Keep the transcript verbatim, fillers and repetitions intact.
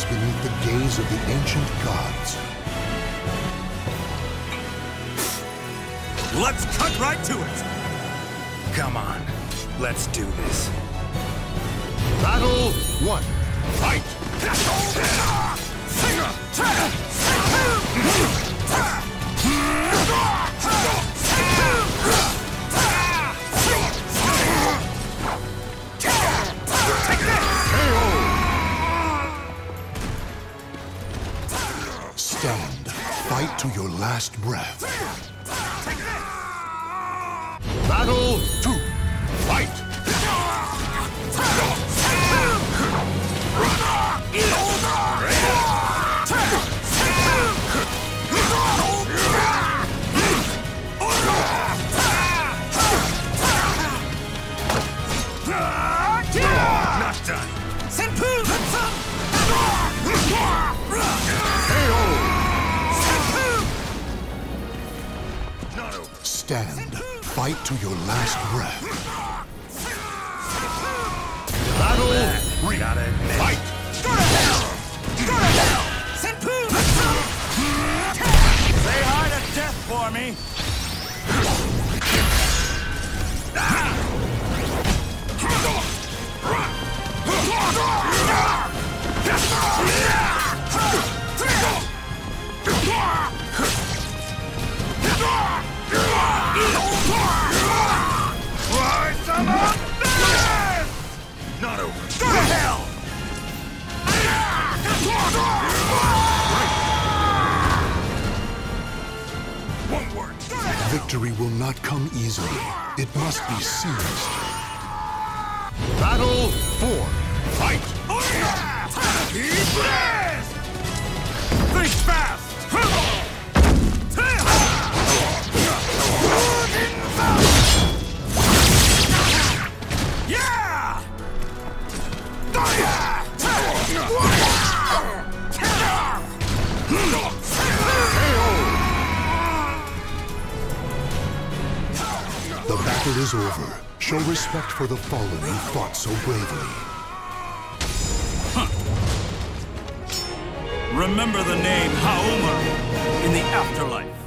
lives beneath the gaze of the ancient gods. Let's cut right to it! Come on, let's do this. Battle one. Fight! Stand. Fight to your last breath. Battle two. Fight! Not done. Stand. Fight to your last breath. Battle three. Fight! Say hi to death for me. Try some of this! Not over. Go to hell! One word. Victory will not come easily. It must be seized. Battle four. Fight! Keep this! Think fast! Yeah! The battle is over. Show respect for the fallen who fought so bravely. Remember the name Haohmaru in the afterlife.